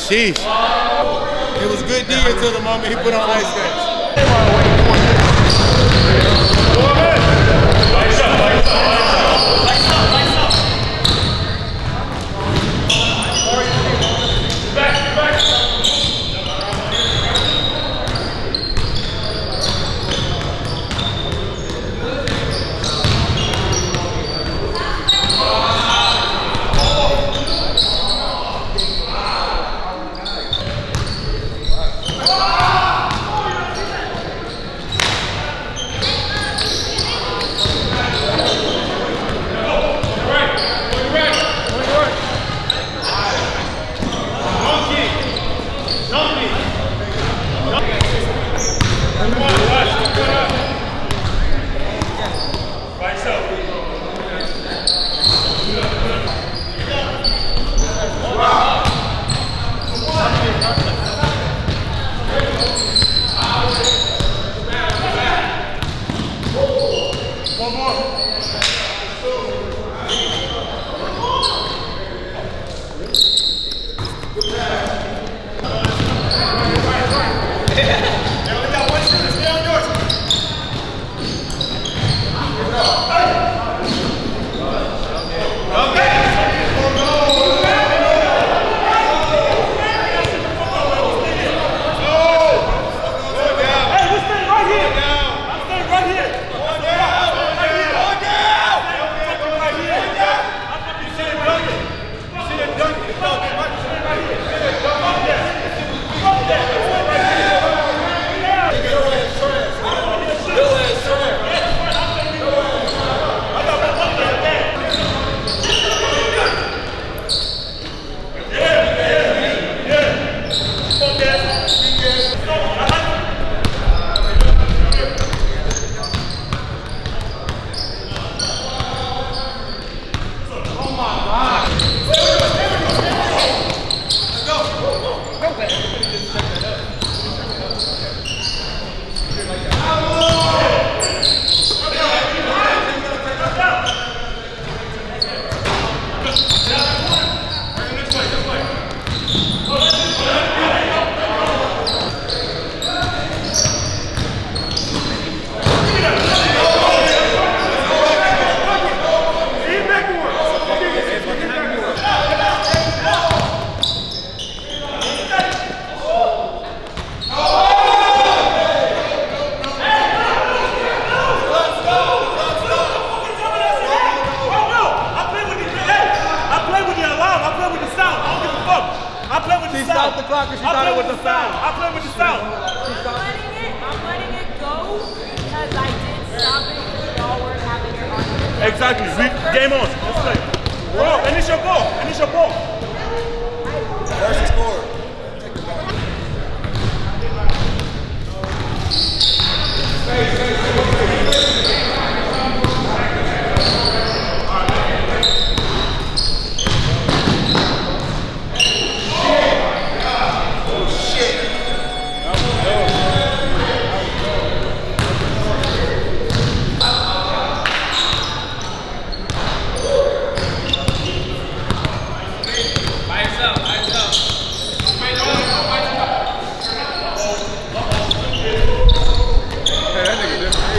Sheesh. It was good D until the moment he put on ice skates. Stop the clock because she thought it was a foul. I play with the sound. I'm letting it go because I did stop it because y'all were having your argument. Exactly. Game on. Let's play. Bro, and it's your ball. And it's your ball. First score. That nigga different.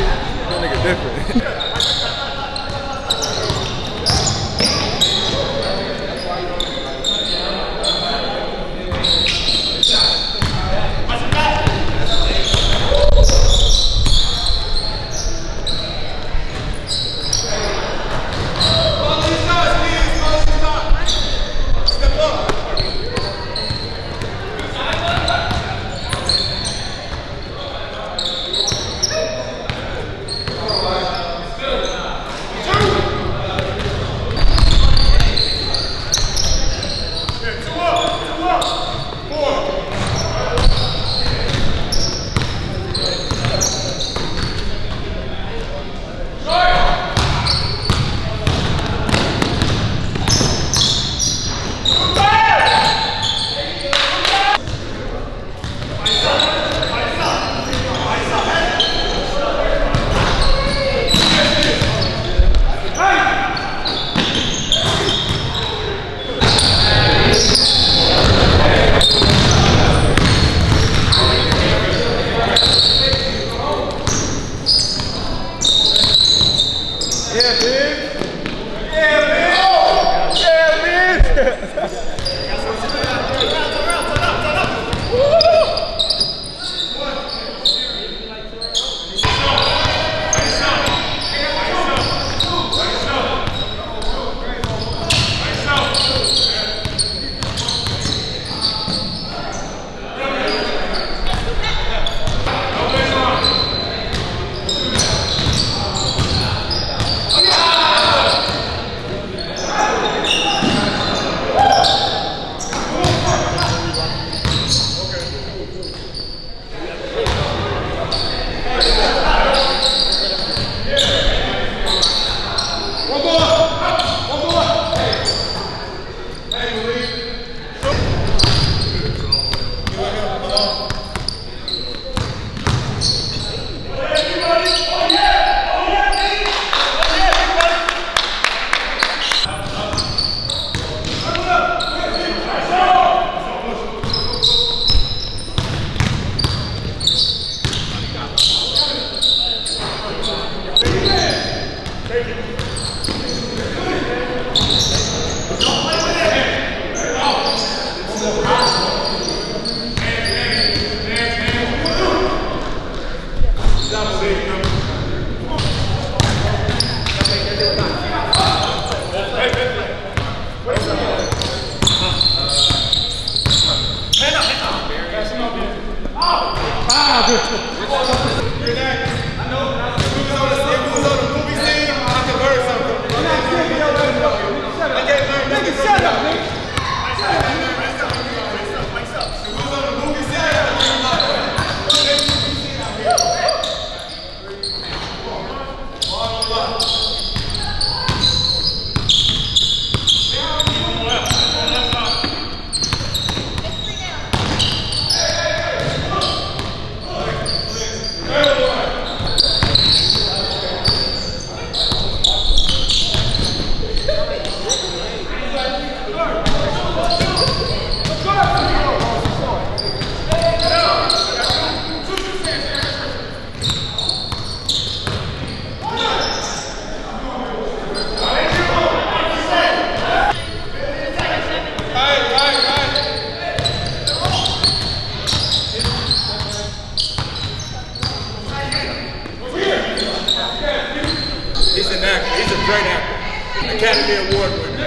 Academy Award winner.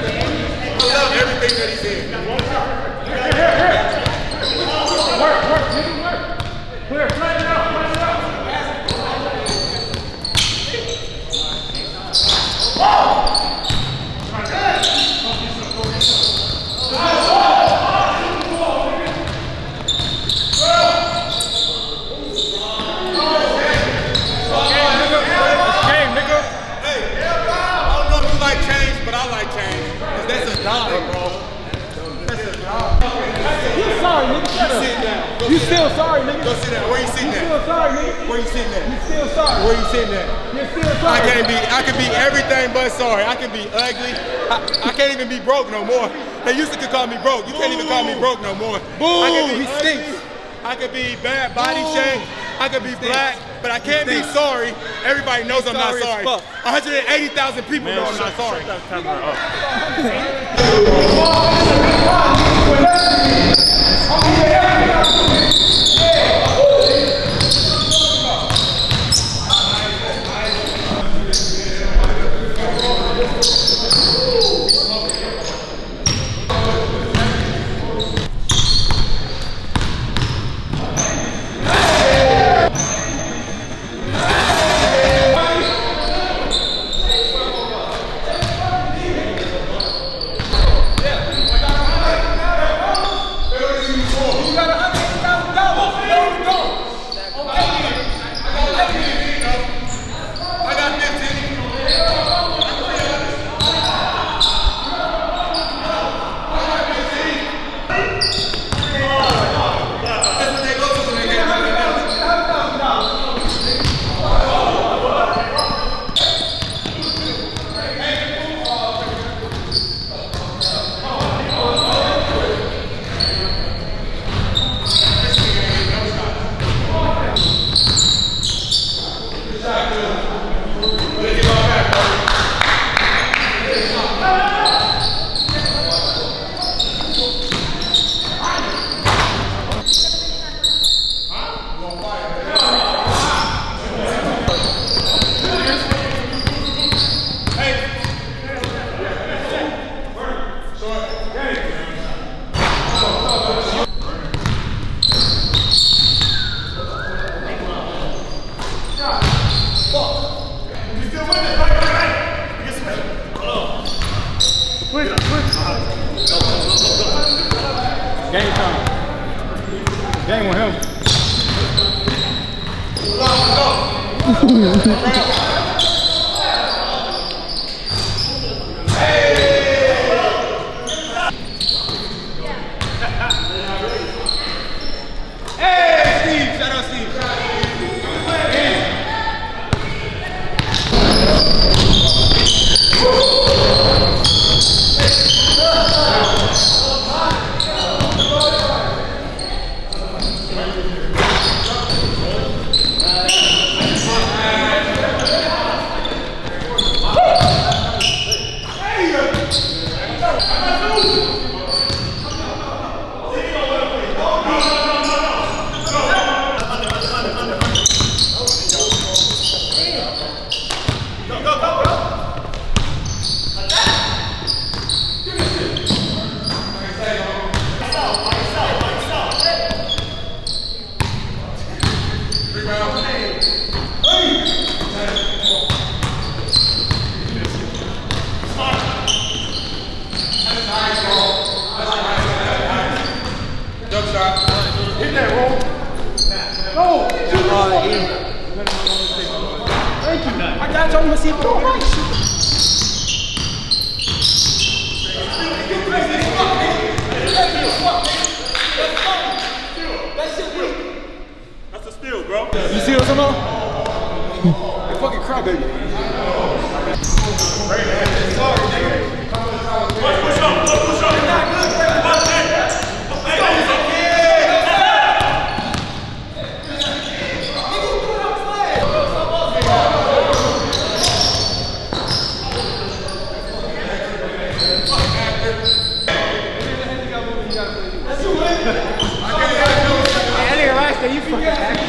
I love everything that he's in. Work. Clear, flatten it out, You still sorry, nigga. Go sit down. Where you sitting at? You still sorry, nigga. Where you sitting at? You still sorry. Where you sitting at? You're still sorry. I can be everything but sorry. I can be ugly. I can't even be broke no more. They used to call me broke. You can't even call me broke no more. Boo, I can be he stinks. I could be bad body shape. I could be black, but I can't be sorry. Everybody knows I'm not sorry. 180,000 people know I'm not sorry. Shut that camera You got 100. ain't with him. That's a steal, bro. You see what I'm talking about? They fucking crybaby. Push up. You fucking actor.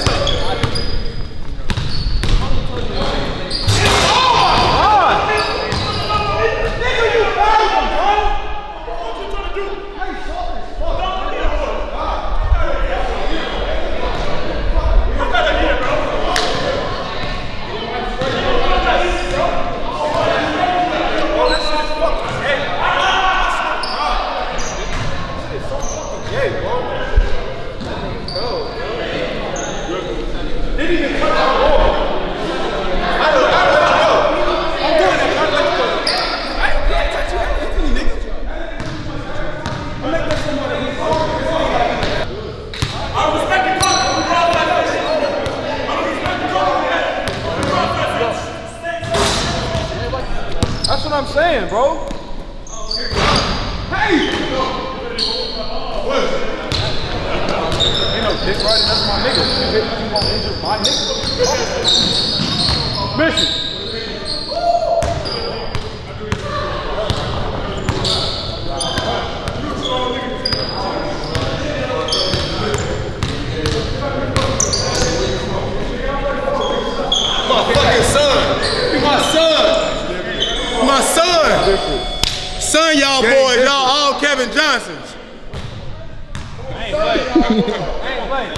That's what I'm saying, bro. Hey! Ain't no dick riding, that's my nigga. You won't injure my nigga. Mission. My fucking son. You my son. My son. Son, y'all boys, y'all all Kevin Johnsons. I ain't playing.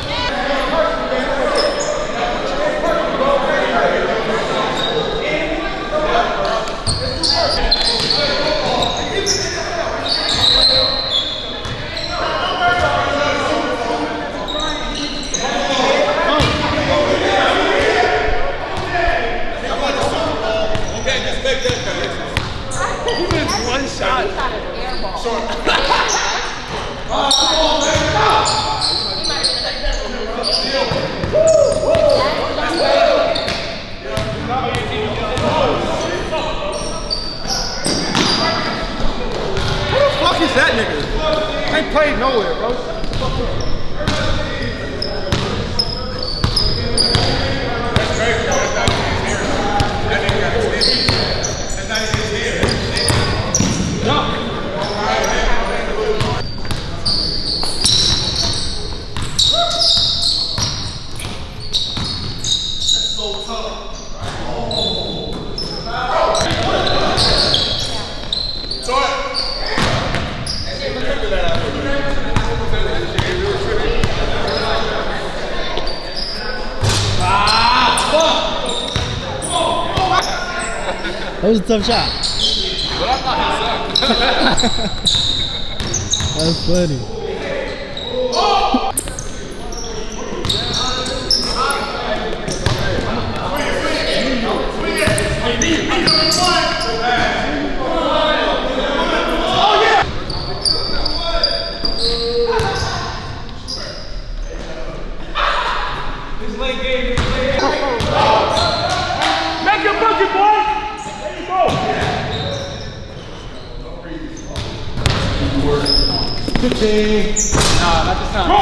One shot. He shot an air ball. Who the fuck is that nigga? Ain't played nowhere, bro. That's crazy, bro. That's not even his hair. That nigga got extensions. That's not even his hair. No. That was a tough shot. But I thought he sucked. That's funny. Make your bucket, boy! There you go! 15. Nah, not this time.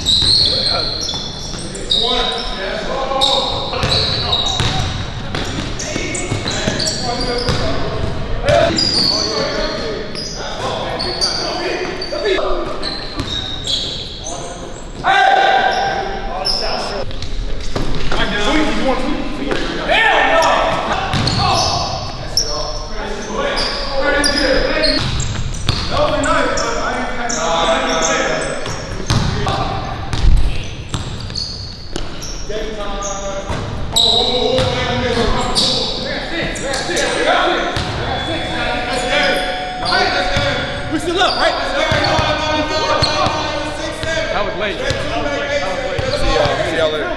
We still up, right? That was late. See y'all later.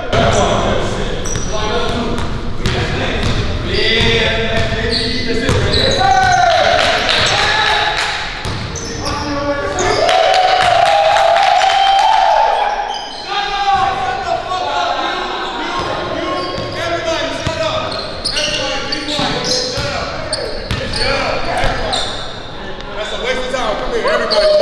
That's a waste of time. Come here, everybody.